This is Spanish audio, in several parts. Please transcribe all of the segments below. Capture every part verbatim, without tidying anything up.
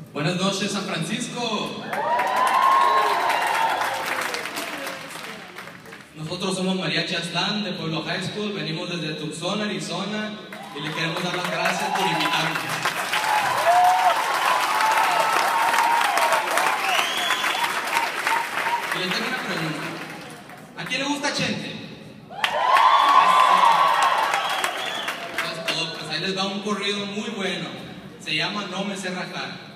Buenas noches, San Francisco. Nosotros somos Mariachi de Pueblo High School, venimos desde Tucson, Arizona, y le queremos dar las gracias por invitarnos. Y les tengo una pregunta. ¿A quién le gusta Chente? Eso es todo, pues ahí les va un corrido muy bueno. Se llama No me sé rajar.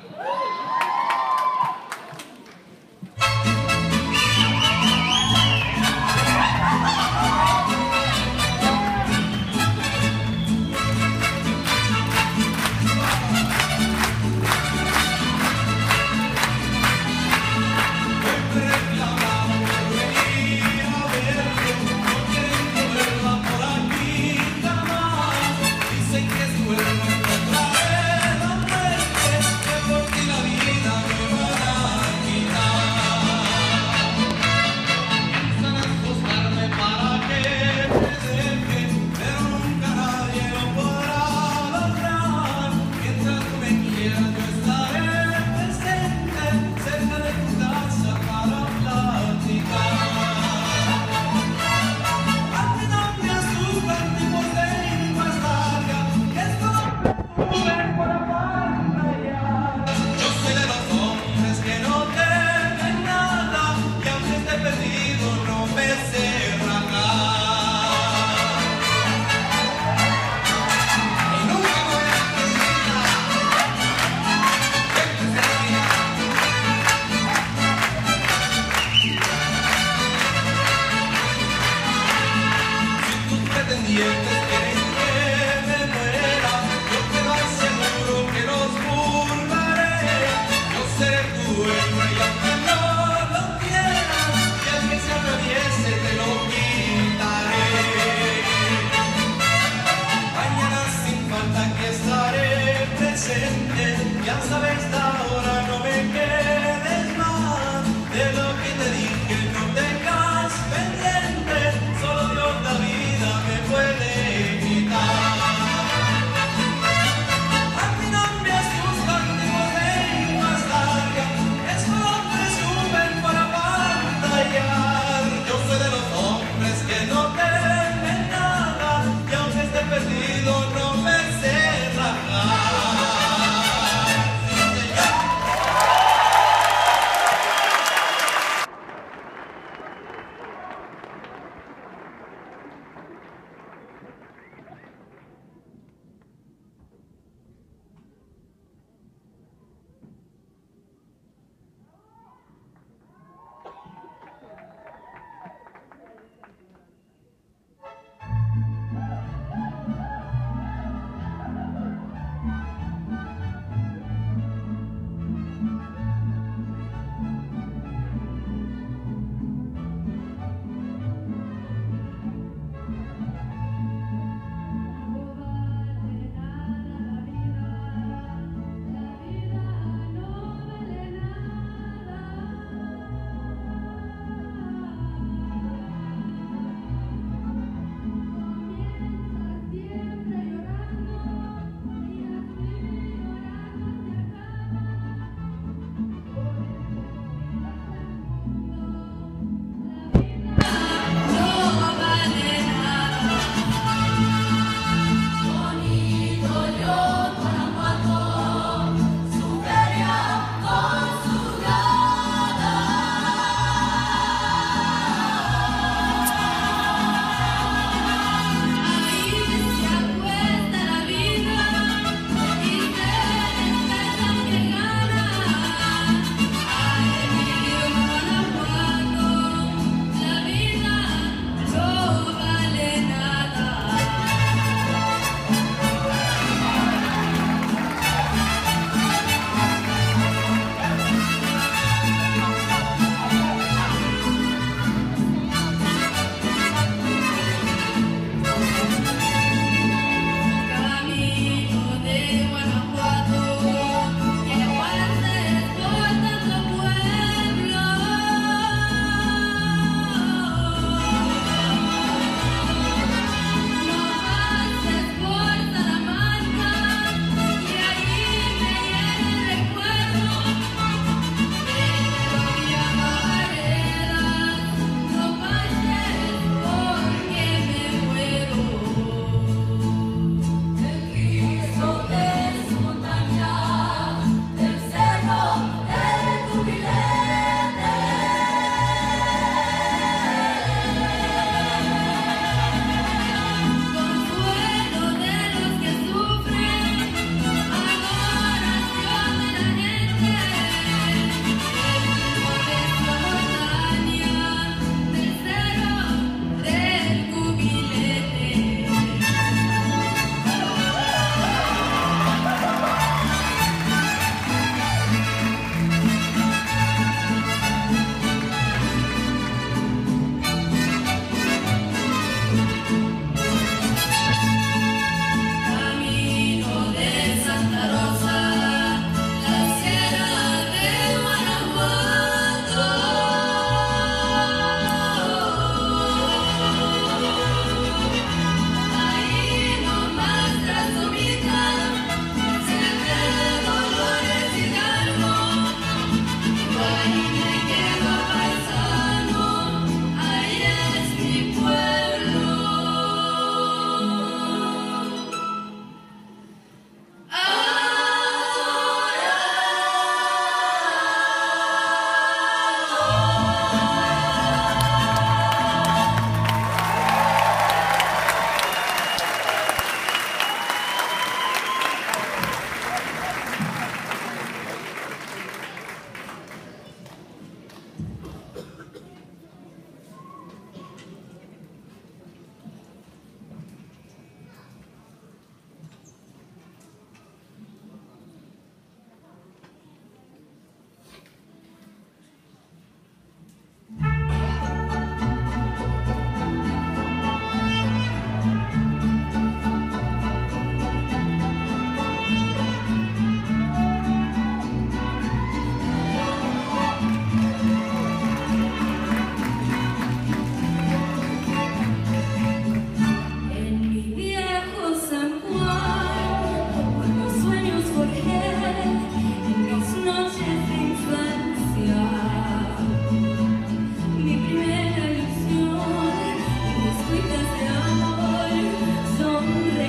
Ya sabes, ahora no me quedes más de lo que te dije, no tengas pendiente, solo Dios la vida me puede quitar. A mí no me asustan tipos de más larga, esos hombres suben para pantallar. Yo soy de los hombres que no temen nada, y aunque esté perdido no me sé rajar.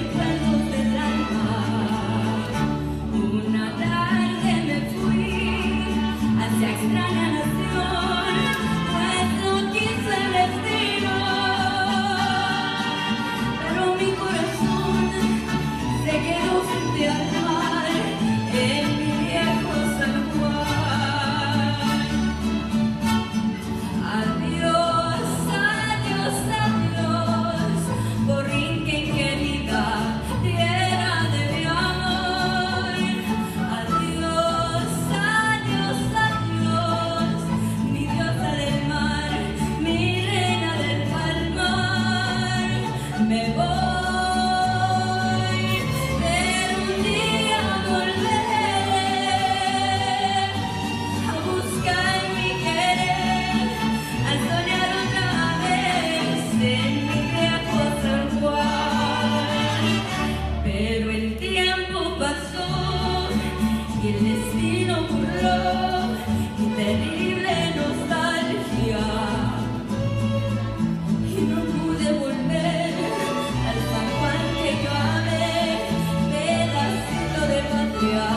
recuerdos del alma. Una tarde me fui hacia extraña nación, pues no quiso el destino, pero mi corazón se quedó frente al mar en mi viejo San Juan. Adiós, adiós, adiós, Borinquen querida, tierra de mi amor. Adiós, adiós, adiós, mi diosa del mar, mi reina del palmar. Me voy, pero un día volveré a buscar mi querer, a soñar otra vez en mi viejo San Juan. Pero el tiempo pasó y el destino burló mi terrible nostalgia, y no pude volver al San Juan que yo amé, pedacito de patria.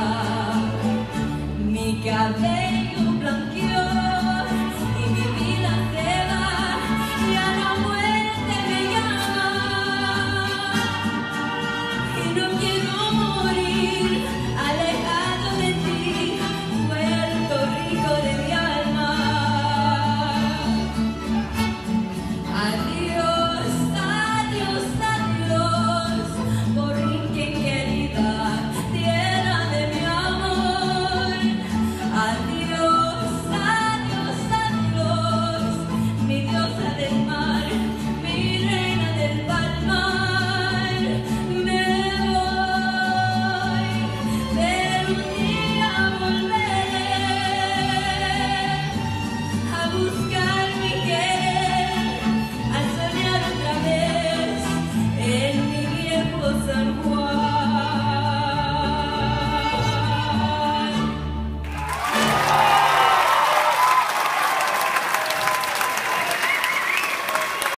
Mi cabello blanqueó y mi vida se va, y a la muerte me llama. Y no quiero morir alejado de ti, Puerto Rico de mi alma. Adiós, adiós, adiós, Borinquen querida, tierra de mi amor. Adiós, adiós, adiós, mi diosa del mar, mi reina del palmar. Me voy, pero un día volveré a buscar mi querer, a soñar otra vez en mi viejo San Juan.